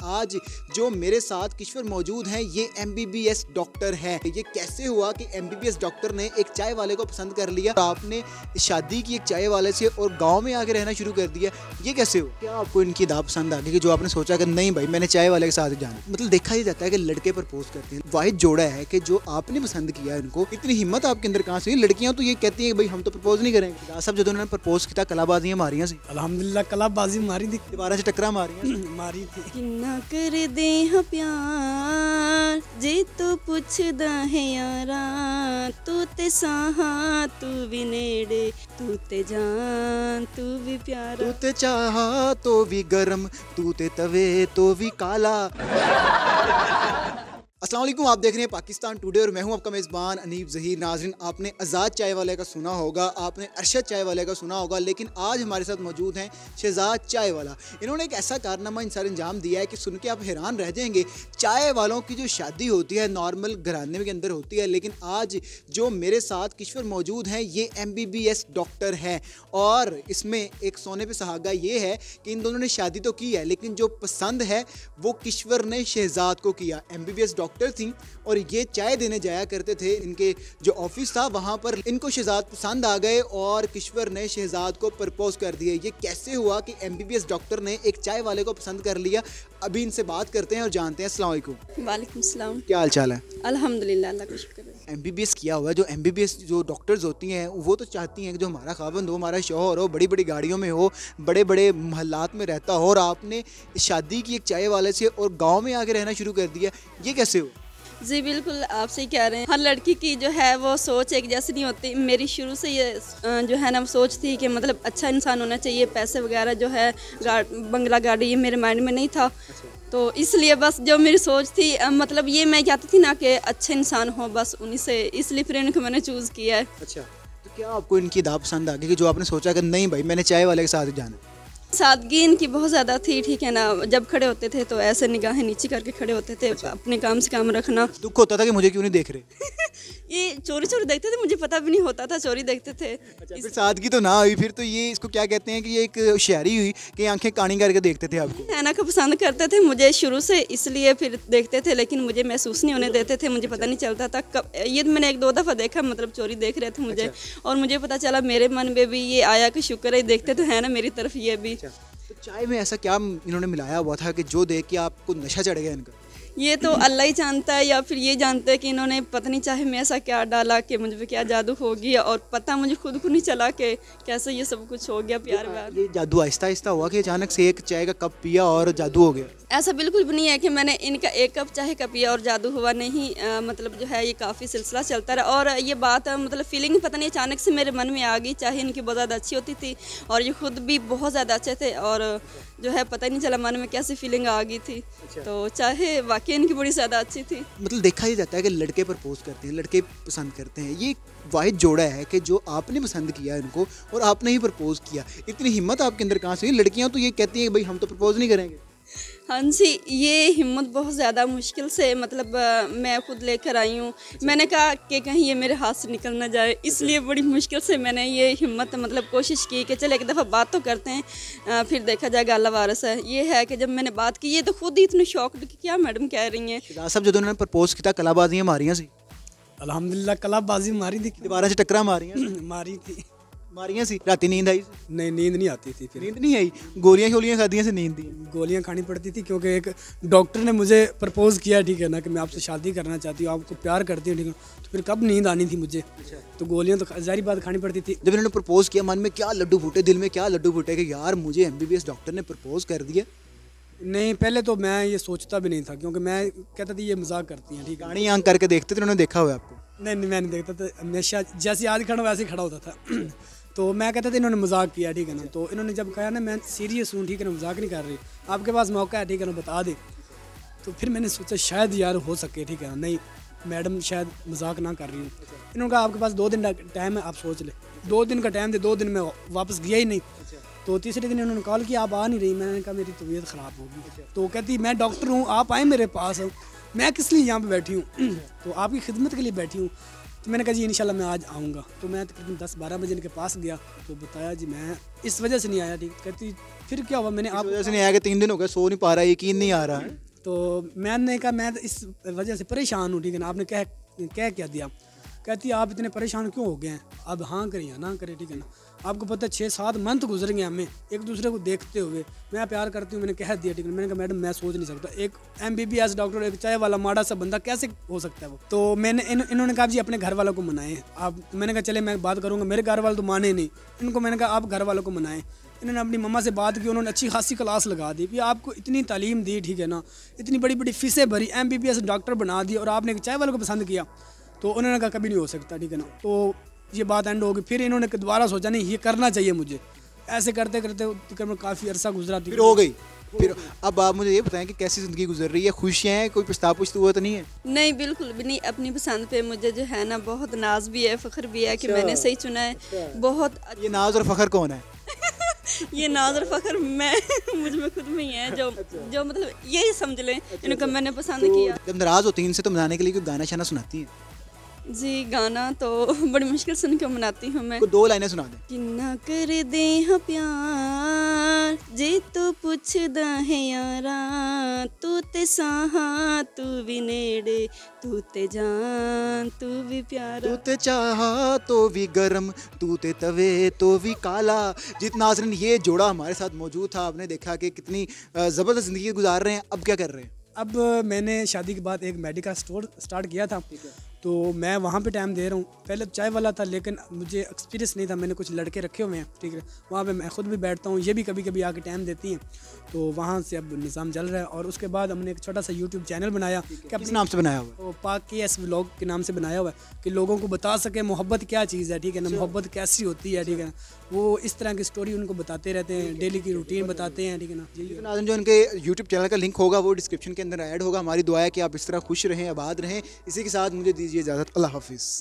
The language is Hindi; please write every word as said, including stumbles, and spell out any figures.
आज जो मेरे साथ किश्वर मौजूद हैं ये एमबीबीएस डॉक्टर हैं। ये कैसे हुआ कि एमबीबीएस डॉक्टर ने एक चाय वाले को पसंद कर लिया, आपने शादी की एक चाय वाले से और गांव में आके रहना शुरू कर दिया, ये कैसे हुआ? क्या आपको इनकी दाव पसंद आ गई कि जो आपने सोचा कि नहीं भाई मैंने चाय वाले के साथ जाना? मतलब देखा ही जाता है कि लड़के प्रपोज करते हैं, वाहिद जोड़ा है कि जो आपने पसंद किया इनको, इतनी हिम्मत आपके अंदर कहाँ से? लड़कियां तो ये कहती हैं भाई हम तो प्रपोज नहीं करेंगे। सब जो उन्होंने प्रपोज किया कलाबाजियां मारियां सी, अल्हम्दुलिल्लाह कलाबाजी मारी थी, दोबारा से टकरा मारियां मारी थी। किन्ना कर दे हाँ प्यार जे तो पुछदा है यारा, तू ते साहा तू भी नेड़े, तू ते जान तू भी प्यारा, तू ते चाहा तो भी गरम, तू ते तवे तो भी काला। अस्सलाम वालेकुम, आप देख रहे हैं पाकिस्तान टुडे और मैं हूं आपका मेज़बान अनीब ज़हीर। नाज़रीन, आपने आज़ाद चाय वाले का सुना होगा, आपने अरशद चाय वाले का सुना होगा, लेकिन आज हमारे साथ मौजूद हैं शहजाद चाय वाला। इन्होंने एक ऐसा कारनामा इंसान अंजाम दिया है कि सुन के आप हैरान रह जाएंगे। चाय वालों की जो शादी होती है नॉर्मल घराने के अंदर होती है, लेकिन आज जो मेरे साथ किश्वर मौजूद हैं ये M B B S doctor हैं। और इसमें एक सोने पे सुहागा ये है कि इन दोनों ने शादी तो की है, लेकिन जो पसंद है वो किश्वर ने शहजाद को किया। M B B S doctor थी और ये चाय देने जाया करते थे, इनके जो ऑफिस था वहां पर इनको शहजाद पसंद आ गए और किश्वर ने शहजाद को प्रपोज कर दिए। ये कैसे हुआ कि एमबीबीएस डॉक्टर ने एक चाय वाले को पसंद कर लिया? अभी इनसे बात करते हैं और जानते हैं। अस्सलाम वालेकुम। वालेकुम सलाम। क्या हाल चाल है? अल्हम्दुलिल्लाह, अल्लाह का शुक्र है। एमबीबीएस किया हुआ है। जो एमबीबीएस जो डॉक्टर्स होती हैं वो तो चाहती हैं कि जो हमारा खाबंद हो, हमारा शौहर हो, बड़ी बड़ी गाड़ियों में हो, बड़े बड़े महल्लात में रहता हो, और आपने शादी की एक चाय वाले से और गाँव में आके रहना शुरू कर दिया, ये कैसे हो? जी बिल्कुल, आप सही कह रहे हैं। हर लड़की की जो है वो सोच एक जैसी नहीं होती। मेरी शुरू से ये जो है ना सोच थी कि मतलब अच्छा इंसान होना चाहिए, पैसे वगैरह जो है गा, बंगला गाड़ी ये मेरे माइंड में नहीं था। तो इसलिए बस जो मेरी सोच थी, मतलब ये मैं चाहती थी ना कि अच्छे इंसान हो, बस उन्हीं से, इसलिए फिर इनको मैंने चूज़ किया है। अच्छा, तो क्या आपको इनकी दाव पसंद आ गई कि जो आपने सोचा कि नहीं भाई मैंने चाय वाले के साथ जाना? सादगी इनकी बहुत ज़्यादा थी, ठीक है ना। जब खड़े होते थे तो ऐसे निगाहें नीचे करके खड़े होते थे। अच्छा। अपने काम से काम रखना। दुख होता था कि मुझे क्यों नहीं देख रहे? ये चोरी चोरी देखते थे, मुझे पता भी नहीं होता था चोरी देखते थे। अच्छा, फिर सादगी तो ना हुई, फिर तो ये इसको क्या कहते हैं कि ये एक होशियारी हुई कि आंखें कानी करके देखते थे आपको। हैना को पसंद करते थे मुझे शुरू से, इसलिए फिर देखते थे, लेकिन मुझे महसूस नहीं होने देते थे, मुझे पता नहीं चलता था कब। ये मैंने एक दो दफ़ा देखा, मतलब चोरी देख रहे थे मुझे। अच्छा। और मुझे पता चला मेरे मन में भी ये आया कि शुक्र है देखते तो है ना मेरी तरफ ये भी। अच्छा। तो चाय में ऐसा क्या इन्होंने मिलाया हुआ था कि जो देख के आपको नशा चढ़ गया इनका? ये तो अल्लाह ही जानता है, या फिर ये जानते हैं कि इन्होंने पता नहीं चाहे मैं ऐसा क्या डाला कि मुझ पे क्या जादू हो गया, और पता मुझे खुद को नहीं चला कि कैसे ये सब कुछ हो गया। प्यार व्यार ये जादू आहिस्ता आहिस्ता हुआ कि अचानक से एक चाय का कप पिया और जादू हो गया? ऐसा बिल्कुल भी नहीं है कि मैंने इनका एक कप चाय का पिया और जादू हुआ, नहीं। आ, मतलब जो है ये काफ़ी सिलसिला चलता रहा, और ये बात मतलब फीलिंग पता नहीं अचानक से मेरे मन में आ गई। चाहे इनकी बहुत ज़्यादा अच्छी होती थी और ये खुद भी बहुत ज़्यादा अच्छे थे, और जो है पता नहीं चला मन में कैसी फीलिंग आ गई थी। अच्छा। तो चाहे वाकई इनकी बड़ी ज़्यादा अच्छी थी। मतलब देखा ही जाता है कि लड़के प्रपोज करते हैं, लड़के पसंद करते हैं। ये वाहिद जोड़ा है कि जो आपने पसंद किया इनको और आपने ही प्रपोज किया। इतनी हिम्मत आपके अंदर कहाँ से हुई? लड़कियां तो ये कहती हैं भाई हम तो प्रपोज नहीं करेंगे। हाँ जी, ये हिम्मत बहुत ज़्यादा मुश्किल से, मतलब आ, मैं खुद लेकर आई हूँ। अच्छा। मैंने कहा कि कहीं ये मेरे हाथ से निकल ना जाए, इसलिए बड़ी मुश्किल से मैंने ये हिम्मत मतलब कोशिश की कि चल एक दफ़ा बात तो करते हैं, आ, फिर देखा जाएगा, अल्लाह वारिस है। ये है कि जब मैंने बात की ये तो खुद ही इतने शॉक्ड कि क्या मैडम कह रही हैं। सब जो उन्होंने प्रपोज किया कलाबाजियां मारियां सी, अल्हम्दुलिल्लाह कलाबाजी मारी थी, दोबारा से टकरा मारियां मारी थी मारियां सी। राती नींद आई? नहीं, नींद नहीं आती थी। फिर नींद नहीं आई? गोलियां शोलियां खादियां से नींद दी? गोलियां खानी पड़ती थी, क्योंकि एक डॉक्टर ने मुझे प्रपोज किया, ठीक है ना, कि मैं आपसे शादी करना चाहती हूँ, आपको प्यार करती हूँ, ठीक है। तो फिर कब नींद आनी थी मुझे? अच्छा। तो गोलियां तो जारी बात खानी पड़ती थी। जब इन्होंने प्रपोज किया मन में क्या लड्डू फूटे, दिल में क्या लड्डू फूटे कि यार मुझे एमबीबीएस डॉक्टर ने प्रपोज कर दिया? नहीं, पहले तो मैं ये सोचता भी नहीं था, क्योंकि मैं कहता था ये मजाक करती हैं, ठीक है। गाड़ी आंख करके देखते थे, उन्होंने देखा हुआ आपको? नहीं नहीं, मैं नहीं देखता था, हमेशा जैसे आज खड़ा वैसे ही खड़ा होता था। तो मैं कहता था इन्होंने मजाक किया, ठीक है ना। तो इन्होंने जब कहा ना मैं सीरियस हूँ, ठीक है ना, मजाक नहीं कर रही, आपके पास मौका है, ठीक है ना, बता दे। तो फिर मैंने सोचा शायद यार हो सके, ठीक है ना, नहीं मैडम शायद मजाक ना कर रही हूँ। इन्होंने कहा आपके पास दो दिन का टाइम है, आप सोच ले। दो दिन का टाइम थे, दो दिन में वापस गया ही नहीं। तो तीसरे दिन इन्होंने कॉल किया आप आ नहीं रही। मैंने कहा मेरी तबीयत ख़राब होगी। तो कहती मैं डॉक्टर हूँ, आप आए मेरे पास, मैं किस लिए यहाँ पे बैठी हूँ? तो आपकी खिदमत के लिए बैठी हूँ। तो मैंने कहा जी इंशाल्लाह मैं आज आऊँगा। तो मैं तकरीबन दस बारह बजे इनके पास गया तो बताया जी मैं इस वजह से नहीं आया। ठीक, कहती फिर क्या हुआ, मैंने इस आप वजह से नहीं आया कि तीन दिन हो गए सो नहीं पा रहा, यकीन नहीं आ रहा है। तो मैंने कहा मैं तो इस वजह से परेशान हूँ, ठीक है ना, आपने कह कह क्या दिया। कहती आप इतने परेशान क्यों हो गए हैं, अब हाँ करें या ना करें, ठीक है ना, आपको पता है छः सात मंथ गुजर गए हमें एक दूसरे को देखते हुए, मैं प्यार करती हूँ, मैंने कह दिया, ठीक है। मैंने कहा मैडम मैं सोच नहीं सकता, एक M B B S doctor एक चाय वाला माड़ा सा बंदा कैसे हो सकता है वो। तो मैंने इन, इन्होंने कहा जी अपने घर वालों को मनाएं आप। मैंने कहा चले मैं बात करूँगा, मेरे घर वाले तो माने नहीं, इनको मैंने कहा आप घर वालों को मनाएं। इन्होंने अपनी मम्मा से बात की, उन्होंने अच्छी खासी क्लास लगा दी कि आपको इतनी तालीम दी, ठीक है ना, इतनी बड़ी बड़ी फीसें भरी, M B B S doctor बना दी और आपने चाय वालों को पसंद किया। तो उन्होंने कहा कभी नहीं हो सकता, ठीक है ना। तो ये बात एंड हो गई। फिर इन्होंने दोबारा सोचा नहीं ये करना चाहिए मुझे, ऐसे करते करते तकरीबन काफ़ी अरसा गुजरा। फिर हो गई। फिर अब आप मुझे ये बताएं कि कैसी ज़िंदगी गुजर रही है, खुशियाँ हैं, कोई पछता पुछता हुआ तो नहीं है? नहीं बिल्कुल भी नहीं, अपनी पसंद पे मुझे जो है ना बहुत नाज भी है, फ़ख्र भी है कि मैंने सही चुना है। बहुत ये नाज और फ़ख्र कौन है? ये नाज और फ़ख्र मैं मुझ में खुद में ही है, जो जो मतलब यही समझ लें इनको मैंने पसंद किया। जब नाराज़ होती हैं इनसे तो मनाने के लिए कोई गाना शाना सुनाती हैं? जी गाना तो बड़ी मुश्किल सुन के मनाती हूँ मैं। कोई दो लाइनें सुना दें। किन्ना कर दे हाँ प्यार जे तो पुछदा है यारा, तू ते साहा तू भी नेड़े, तू ते जान तू भी प्यारा, तू ते चाहा तो भी गर्म, तू ते तवे तो भी काला। जित नाज़रीन ये जोड़ा हमारे साथ मौजूद था, आपने देखा कि कितनी ज़बरदस्त ज़िंदगी गुजार रहे हैं। अब क्या कर रहे हैं? अब मैंने शादी के बाद एक मेडिकल स्टोर स्टार्ट किया था, तो मैं वहाँ पे टाइम दे रहा हूँ। पहले चाय वाला था लेकिन मुझे एक्सपीरियंस नहीं था, मैंने कुछ लड़के रखे हुए हैं, ठीक है, वहाँ पे मैं खुद भी बैठता हूँ, ये भी कभी कभी आके टाइम देती हैं। तो वहाँ से अब निज़ाम चल रहा है। और उसके बाद हमने एक छोटा सा यूट्यूब चैनल बनाया कि किस नाम से बनाया हुआ है? तो पाक के एस व्लॉग के नाम से बनाया हुआ है कि लोगों को बता सके मोहब्बत क्या चीज़ है, ठीक है ना, मोहब्बत कैसी होती है, ठीक है ना। वो इस तरह की स्टोरी उनको बताते रहते हैं, डेली की रूटीन बताते हैं, ठीक है ना। तो नाज़रीन जो इनके यूट्यूब चैनल का लिंक होगा वो डिस्क्रिप्शन के अंदर ऐड होगा। हमारी दुआ है कि आप इस तरह खुश रहें, आबाद रहें। इसी के साथ मुझे दीजिए इजाज़त। अल्लाह हाफिज़।